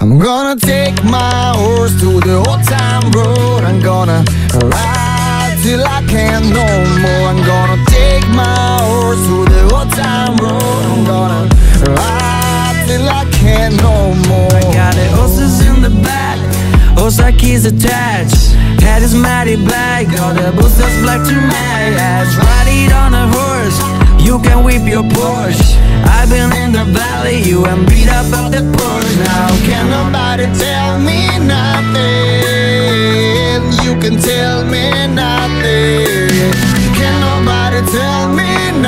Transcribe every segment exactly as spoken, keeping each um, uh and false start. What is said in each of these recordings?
I'm gonna take my horse to the old town road. I'm gonna ride till I can't no more. I'm gonna take my horse to the old town road. I'm gonna ride till I can't no more. I got the horses in the back, horse keys attached. Head is matty black, got the boots that's black to match. Ride it on a horse, you can whip your Porsche. I've been in the valley, you and beat up at the Porsche. Now can nobody tell me nothing? You can tell me nothing. Can nobody tell me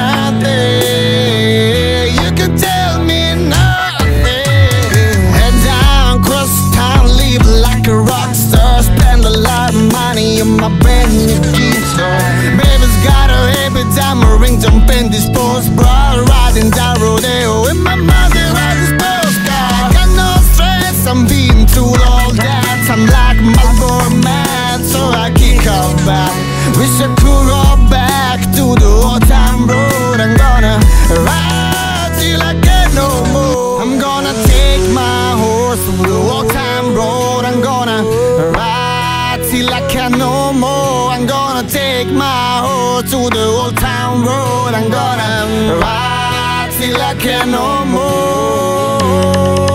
nothing? You can tell me nothing. Head down, cross town, live like a rock star. Spend a lot of money on my brand new guitar. Baby's got a habit, I'm a ring, jump in this sports bra. Riding down rodeo with my mother on this postcard. Got no stress, I'm being through all that. I'm like Marlboro man, so I kick off back. Wish I could roll back to the old time road. I'm gonna ride till I get no more. I'm gonna take my horse to the old time road. I'm gonna ride till I can't no more. I'm gonna take my horse to the old town road. I'm gonna ride till I can't no more.